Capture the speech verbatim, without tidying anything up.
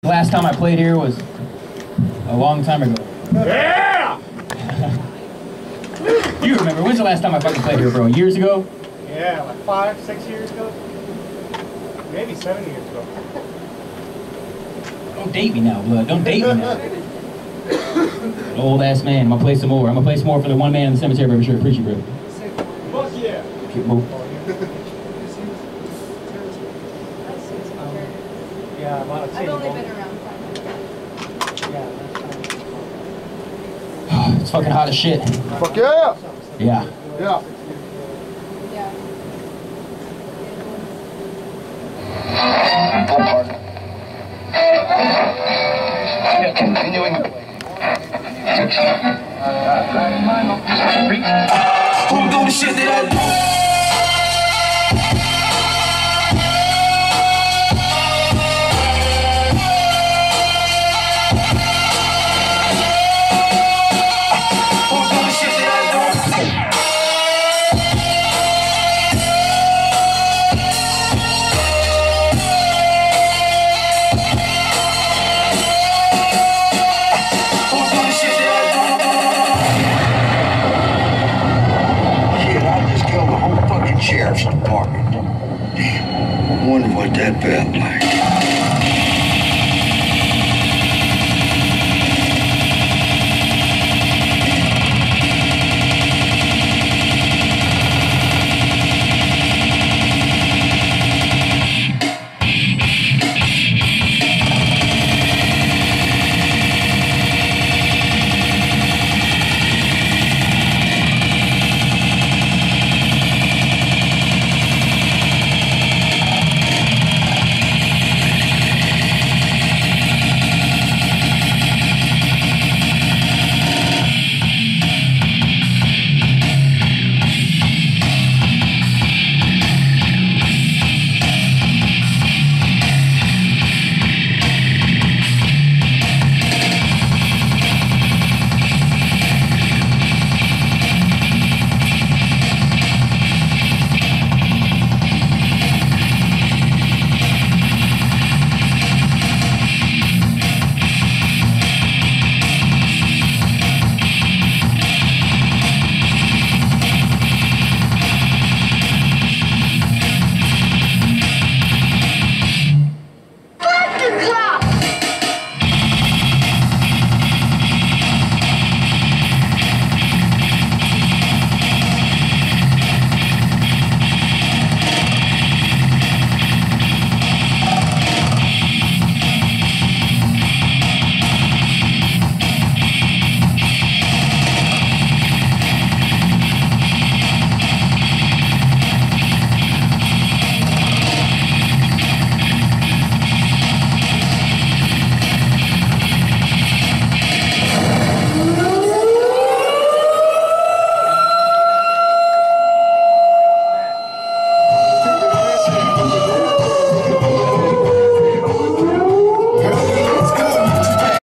Last time I played here was a long time ago. Yeah! You remember, when's the last time I fucking played here, bro? Years ago? Yeah, like five, six years ago. Maybe seven years ago. Don't date me now, blood. Don't date me now. Old ass man. I'm gonna play some more. I'm gonna play some more for the one man in the cemetery, for sure. Appreciate you, bro. Fuck yeah. Keep moving. Yeah, I'm on a I've only been around five minutes. Yeah, that's It's fucking hot as shit. Fuck yeah! Yeah. Yeah. Yeah. Continuing. Who do the shit that I do?